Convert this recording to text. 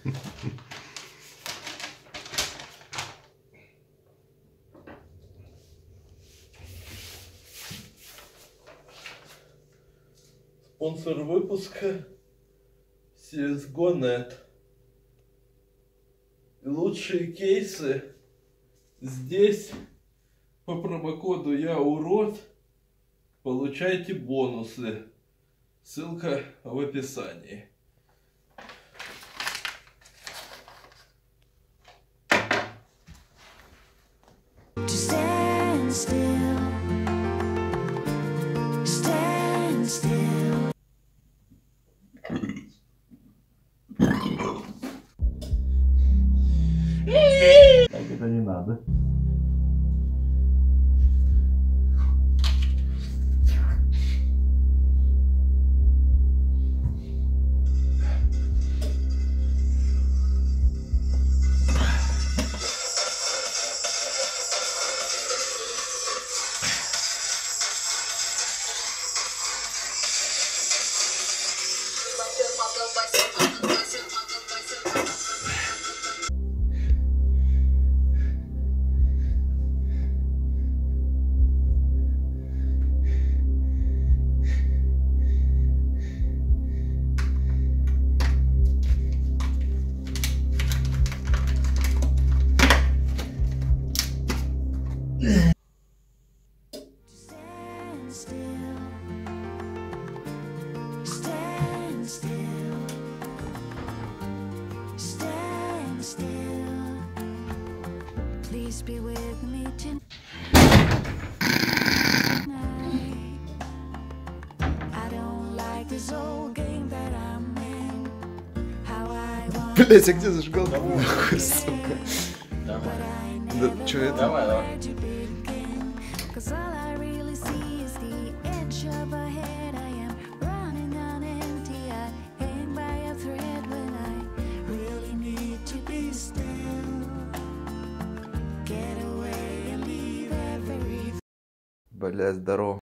Спонсор выпуска CSGO.net. Лучшие кейсы здесь. По промокоду я урод получайте бонусы. Ссылка в описании. Так это не надо. Please be with me tonight. I don't like this old game that I'm in. How I want. Блять, а где зажигалка? Нахуй, сука. Давай. Да, чё это? Давай, давай. Cause all I really see is the edge of a head. I am running on empty. I hang by a thread when I really need to be still. Get away and leave everything. Блять, здорово.